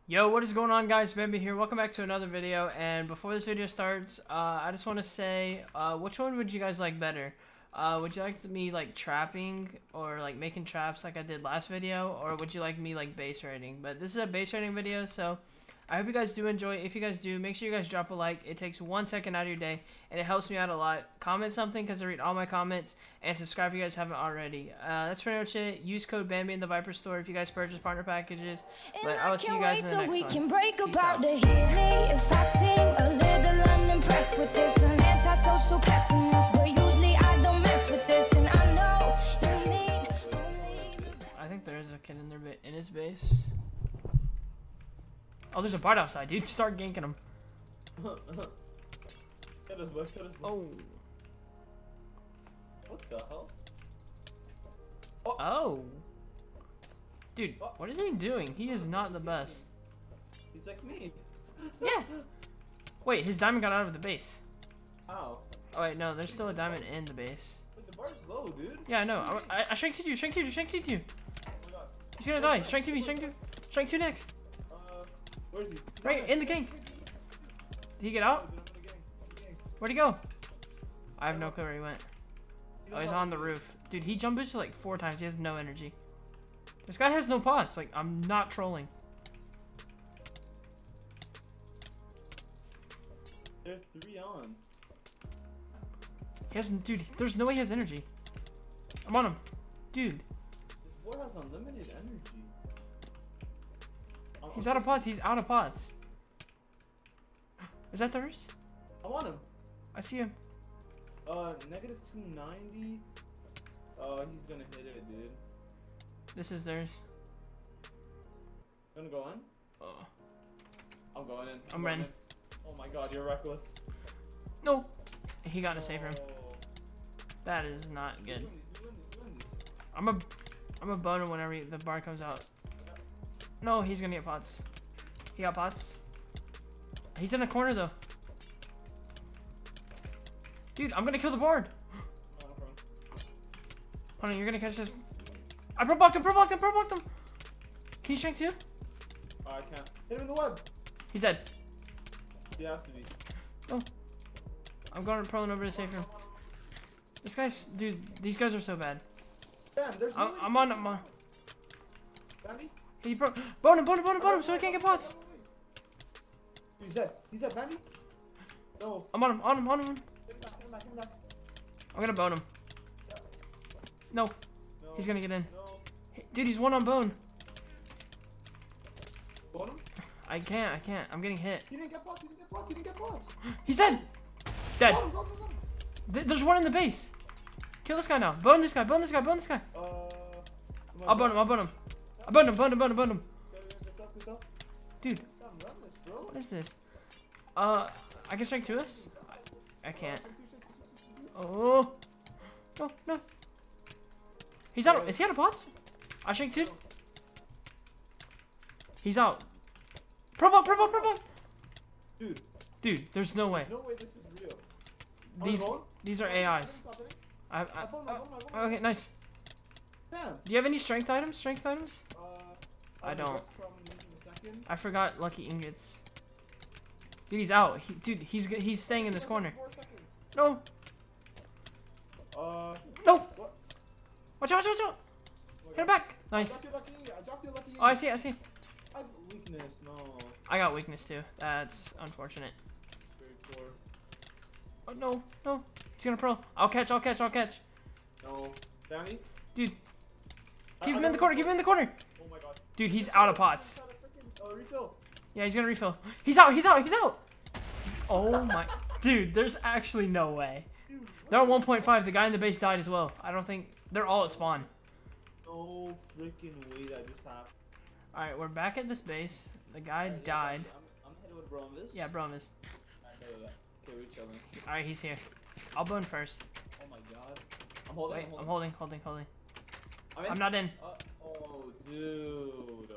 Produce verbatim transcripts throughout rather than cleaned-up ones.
Yo, what is going on, guys? Bambi here. Welcome back to another video. And before this video starts, uh, I just want to say, uh, which one would you guys like better? Uh, would you like me like trapping or like making traps like I did last video, or would you like me like base raiding? But this is a base raiding video, so I hope you guys do enjoy. If you guys do, make sure you guys drop a like. It takes one second out of your day, and it helps me out a lot. Comment something because I read all my comments, and subscribe if you guys haven't already. Uh, that's pretty much it. Use code Bambi in the Viper store if you guys purchase partner packages. But I will see you guys in the next one. Peace out. If I seem a little unimpressed with this, an antisocial pessimist, but usually I don't mess with this, and I know you mean only. I think there is a kid in their ba in his base. Oh, there's a bard outside, dude. Start ganking him. Oh. What the hell? Oh. Oh. Dude, what is he doing? He is not the best. He's like me. Yeah. Wait, his diamond got out of the base. How? Oh wait, no, there's still a diamond in the base. Wait, the bar's low, dude. Yeah, I know. I, I, I strength you, strength you, strength you. Oh my god. He's gonna die. Strength to me, strength two. Strength two next. Uh, where is he? Right, in the gang. Did he get out? Where'd he go? I have no clue where he went. Oh, he's on the roof. Dude, he jump boosted like four times. He has no energy. This guy has no pots. Like, I'm not trolling. There's three on. He has, dude, there's no way he has energy. I'm on him. Dude. This board has unlimited energy. I'm, He's I'm out of pots. He's out of pots. Is that theirs? I'm on him. I see him. Uh, negative two ninety. Uh, he's gonna hit it, dude. This is theirs. Gonna go in? Oh. I'm going in. I'm going in. in. Oh my god, you're reckless. No. He got in a safe room. Oh. That is not good. You win these, you win these, you win these. I'm a, I'm a boner whenever he, the bar comes out. No, he's gonna get pots. He got pots. He's in the corner though. Dude, I'm gonna kill the board. Oh, no problem. Hold on, you're gonna catch this. I pro blocked him, pro blocked him, pro blocked him. Can you strength two? Oh, I can't. Hit him in the web. He's dead. He has to be. Oh. I'm going prone over to safe room. This guy's, dude, these guys are so bad. Damn, there's no I'm, I'm on, I'm on. Bambi? He broke. Bone him, bone him, bone him, bone him, so I can't get pots. He's dead. He's dead, Bambi? No. I'm on him, on him, on him. Hit him back, hit him back, hit him back. I'm gonna bone him. Yeah. No, No. he's gonna get in. No. Dude, he's one on bone. Got him? I can't, I can't. I'm getting hit. He didn't get pots, he didn't get pots, he didn't get pots. He's dead. Dead. Got him, got him, got him. Th there's one in the base. Kill this guy now. Bone this guy, bone this guy, bone this guy. Uh, I'll bone him, I'll bone him. I boned him, boned him, boned him, boned him. Dude, what is this? Uh, I can strike to us? I, I can't. Oh. No, no. He's out. Is he out of pots? I strike two. He's out. Pro bot, pro bot, pro bot. Dude, Dude, there's no way. no way this is real. These phone? these are A Is. I, I, My phone, my phone, my phone. uh, okay, nice. Damn. Do you have any strength items? Strength items? Uh, I I'll don't. rest from in a second. I forgot lucky ingots. Dude, he's out. He, dude, he's g- he's staying in this corner. Four seconds. No, Uh, no. what? Watch out, watch out, watch out. Oh my Hit him God. back. I Nice. dropped your lucky, I dropped your lucky. Oh, I see, I see. I have weakness, no. I got weakness too. That's unfortunate. Very poor. Oh, no, no. He's gonna pro. I'll catch, I'll catch, I'll catch. No. Danny? Dude, I- keep I him in got the corner, keep him in the corner. Oh my god. Dude, he's out of pots. Got a freaking, uh, refill. Yeah, he's gonna refill. He's out, he's out, he's out. Oh my. Dude, there's actually no way. Dude, They're at one point five. The guy in the base died as well. I don't think they're all at spawn. no freaking way that just happened. Alright, we're back at this base. The guy Alright, yeah, died. I'm, I'm headed with Bromus. Yeah, Bromus. Okay, we're chilling. Alright, he's here. I'll bone first. Oh my god. I'm holding. Wait, I'm I'm holding. holding, holding, holding. I'm, in. I'm not in. Uh, oh, dude.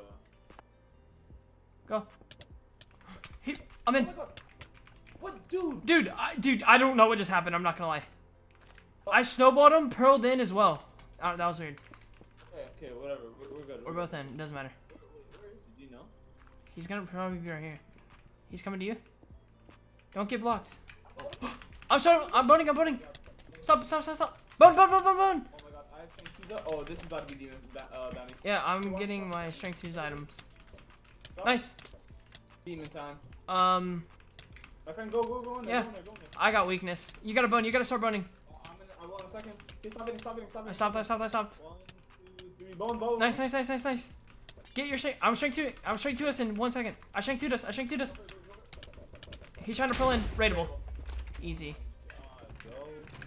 Go. He, I'm Oh in. my god. What, dude? Dude, I, dude, I don't know what just happened. I'm not gonna lie. I snowballed him, pearled in as well. Uh, that was weird. Okay, okay, whatever. We're, we're good. We're both in. It doesn't matter. Wait, where is he? Do you know? He's gonna probably be right here. He's coming to you. Don't get blocked. I'm sorry. I'm burning. I'm burning. Stop. Stop. Stop. Stop. Bone. Bone. Bone. Bone. Bone. Oh my god, I have strength two. Oh, this is about to be demon. Ba uh, Bammy. Yeah, I'm getting my strength twos items. Stop. Nice. Demon time. Um, My friend, go, go, go in there. Yeah. Go in there, go in there. I got weakness. You gotta bone. You gotta start boning. Oh, I'm in. I will in a second. Okay, stop it. Stop it. Stop it. I stopped. I stopped. I stopped. One, two, three. Bone, bone. Nice. Nice. Nice. Nice. Nice. Get your strength. I'm strength two. I'm strength two us in one second. I strength two us. I strength two us. He's trying to pull in. Raidable. Easy. Uh, go.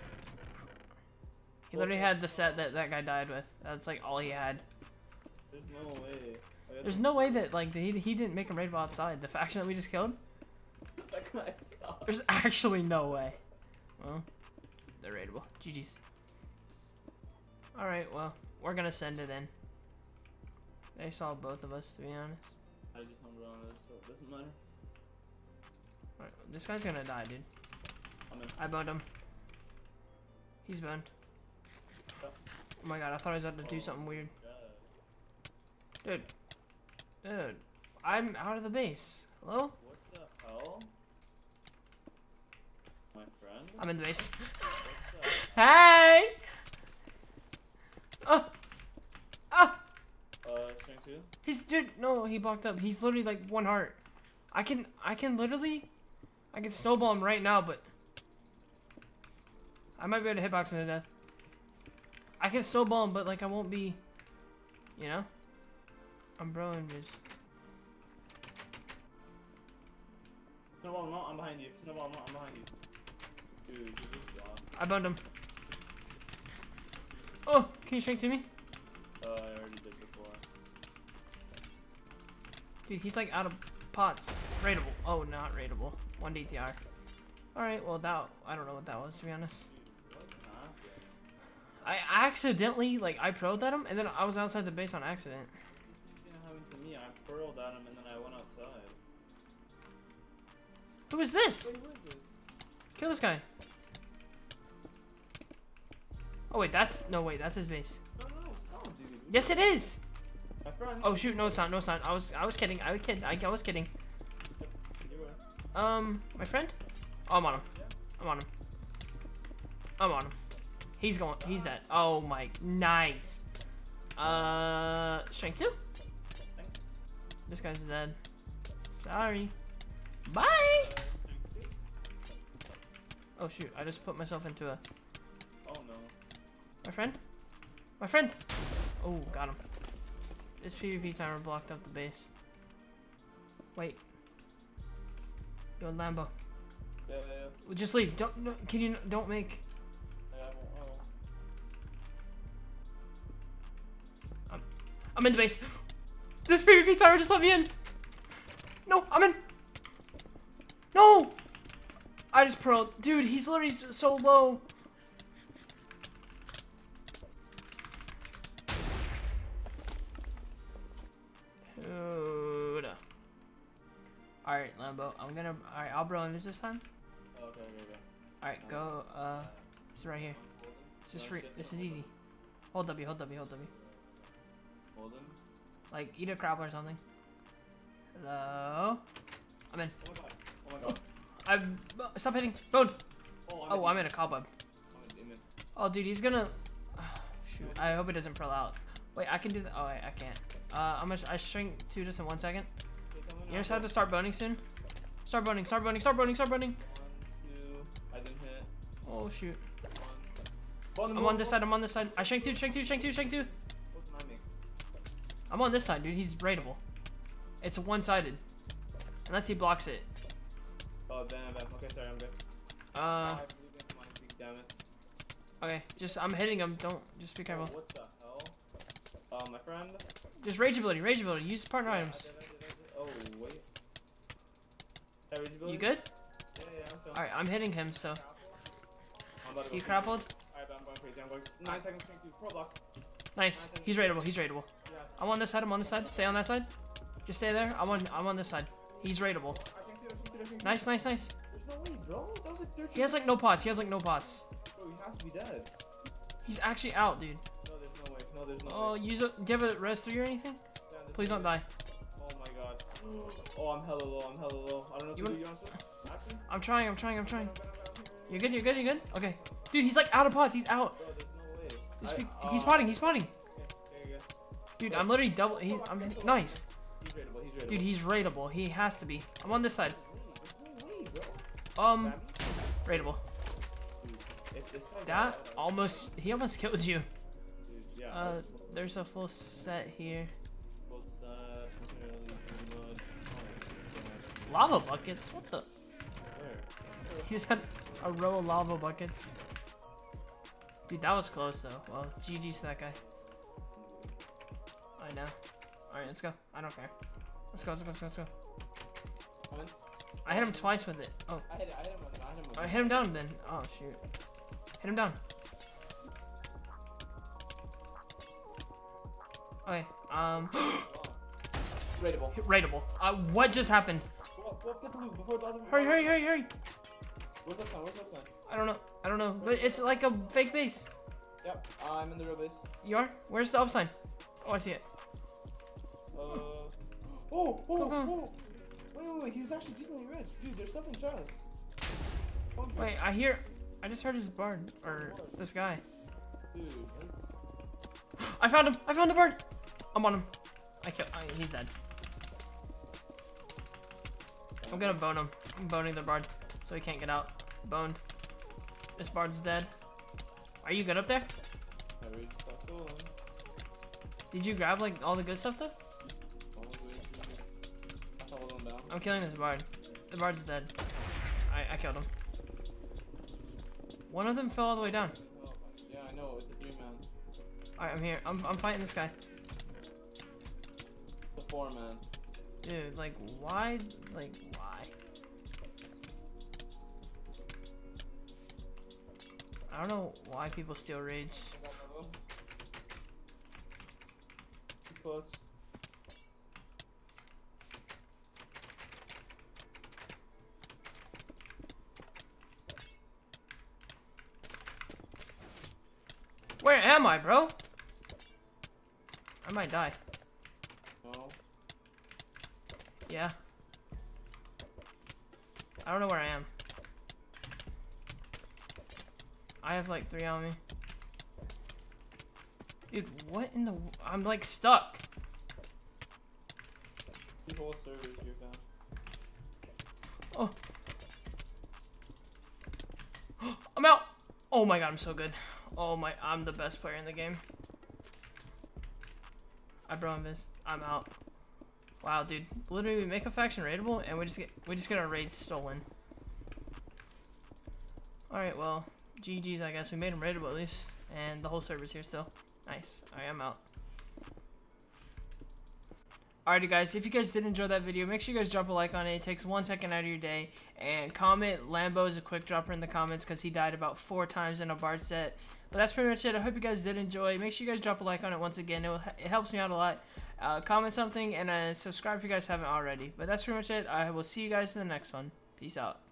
He literally had the set that that guy died with. That's like all he had. There's no way. Oh, There's no way that like he, he didn't make him raidable outside. The faction that we just killed. that guy sucks. There's actually no way. Well, they're raidable. G G's. Alright, well, we're gonna send it in. They saw both of us, to be honest. I just humbled on this, so it doesn't matter. Alright, this guy's gonna die, dude. I'm in. I boned him. He's boned. Oh my god, I thought I was about to do something weird. Dude. Dude. I'm out of the base. Hello? What the hell? My friend? I'm in the base. What's up? Hey! Oh! Oh! Uh, strength two? He's, dude, no, he blocked up. He's literally like one heart. I can, I can literally, I can snowball him right now, but I might be able to hitbox him to death. I can snowball him, but like I won't be, you know? I'm broing just. Snowball, no, I'm behind you. Snowball, no, I'm behind you. Dude, you just blocked. I boned him. Oh, can you strength to me? Uh, I already did before. Dude, he's like out of pots. Raidable. Oh, not raidable. one D T R. Alright, well that, I don't know what that was, to be honest. Dude, what happened? I accidentally, like, I pro'd at him, and then I was outside the base on accident. This didn't happen to me. I pearled at him and then I went outside. Who is this? Wait, who is this? Kill this guy. Oh wait, that's, no wait, that's his base. No, no, no, stop, dude. Yes, it is! My friend. Oh shoot, no it's not, no it's not. I was, I was kidding, I was kidding, I, I was kidding. You were. Um, my friend? Oh, I'm on him. I'm on him. I'm on him. He's going, he's dead. Oh my, nice. Uh, strength two? Thanks. This guy's dead. Sorry. Bye! Uh, strength two? Oh shoot, I just put myself into a, Oh no. my friend? My friend! Oh, got him. This PvP timer blocked up the base. Wait. Yo, Lambo. Yeah, yeah, yeah. Well, just leave. Don't. No, can you? Don't make. I won't, I won't. I'm, I'm in the base. This PvP timer just let me in. No, I'm in. No. I just pearled. Dude, he's literally so, so low. Dude. All right, Lambo. I'm gonna. All right, I'll bro him. Is this time? Oh, okay, okay, okay. All right, go. Uh, this is right here. This is free. This is easy. Hold W. Hold W. Hold W. Hold him. Like eat a crab or something. Hello. I'm in. Oh my god. Oh my god. I'm. Stop hitting. Bone. Oh, I'm Oh, I'm in a cobweb. I'm in demon. Oh, dude, he's gonna. Oh, shoot. I hope it doesn't pearl out. Wait, I can do that. Oh, wait, I can't. Uh, I'm gonna. I shrink two just in one second. Okay, come in, You just I'll have to go. start boning soon. Start boning. Start boning. Start boning. Start boning. One, two. I didn't hit. Oh shoot. One. One I'm on this side. I'm on this side. I shrink two. Shrink two. Shrink two. Shrink two. What's behind me? I'm on this side, dude. He's raidable. It's one-sided. Unless he blocks it. Oh, damn, damn. Okay, sorry, I'm good. Uh. I have blue into my feet, damn it. Okay. Just I'm hitting him. Don't. Just be careful. Oh, what the hell? Uh, my friend. Just rage ability. Rage ability. Use partner Yeah, I items. did, I did, I did. Oh, wait. That reachability? You good? Yeah, yeah, I'm still. All right. I'm hitting him. So I'm about to go he crazy. grappled. Alright, I'm going crazy. I'm going nine seconds strength two. Pro block. Nice. He's raidable. He's raidable. Yeah. I'm on this side. I'm on this side. Stay on that side. Just stay there. I'm on. I'm on this side. He's raidable. I strength two, I strength two, I strength two. Nice. Nice. Nice. There's no way, bro. That was like thirteen. He has like no pots. He has like no pots. Bro, he has to be dead. He's actually out, dude. No, there's no way. No, there's no Oh, way. use a. Do you have a res three or anything? Damn, there's Please no don't way. die. Oh my god. Oh, I'm hella low. I'm hella low. I don't know if You you, want- you want to switch. Actually, I'm trying, I'm trying, I'm trying. no, no, no, no, no. You're good, you're good, you're good? Okay. Dude, he's like out of pods. He's out. Bro, there's no way. He's, I- be- uh, he's spotting, he's spotting. Okay, okay, okay. Dude, I'm literally double. He's, I'm nice. He's rateable. He's rateable. Dude, he's rateable. He has to be. I'm on this side. There's no way, bro. Um, Grab me. rateable. Dude, if this guy That got that, almost, he almost killed you. dude, yeah. Uh, there's a full set here. What's that? Really good. Oh, Lava buckets? What the? God. Where? He's got a row of lava buckets. Dude, that was close though. Well, G G's to that guy. I know. Alright, let's go. I don't care. Let's go, let's go, let's go, let's go. Come in. I hit him twice with it. Oh, I hit it. I hit him with it. I hit him with I it. hit him down then. Oh, shoot. Hit him down. Okay, um, Rateable. rateable. Uh, what just happened? Go up, go up, get the loot before the other. Hurry, hurry, hurry, hurry. Where's that sign? Where's that sign? I don't know. I don't know. But it's like a fake base. Yep, I'm in the real base. You are? Where's the up sign? Oh, I see it. Uh. Oh, oh, Go, go. oh. Wait, wait, wait. He was actually decently rich. Dude, there's stuff in chests. Oh, Wait, I hear. I just heard his bard. Or this guy. dude. I found him! I found the bird! I'm on him. I killed. I, he's dead. I'm gonna bone him. I'm boning the bard so he can't get out. Boned. This bard's dead. Are you good up there? I read stuff stolen. Did you grab like all the good stuff though? Someone's waiting for me. I followed them down. I'm killing this bard. The bard's dead. I, I killed him. One of them fell all the way down. Yeah, I know. It's a three man. Alright, I'm here. I'm, I'm fighting this guy. It's a four man. Dude, like, why? Like, why? I don't know why people steal raids. I got another one. Two puts. Where am I, bro? I might die. No. Yeah. I don't know where I am. I have like three on me. Dude, what in the... w- I'm like stuck. Two whole servers here, fam. Oh. I'm out. Oh my god, I'm so good. Oh my, I'm the best player in the game. I bro missed. I'm out. Wow, dude. Literally, we make a faction raidable, and we just get we just get our raids stolen. All right, well, G G's. I guess we made them raidable at least, and the whole server's here still. Nice. All right, I'm out. Alrighty guys, if you guys did enjoy that video, make sure you guys drop a like on it. It takes one second out of your day. And comment Lambo is a quick dropper in the comments because he died about four times in a bard set. But that's pretty much it. I hope you guys did enjoy. Make sure you guys drop a like on it once again. It, will, it helps me out a lot. Uh, comment something and uh, subscribe if you guys haven't already. But that's pretty much it. I will see you guys in the next one. Peace out.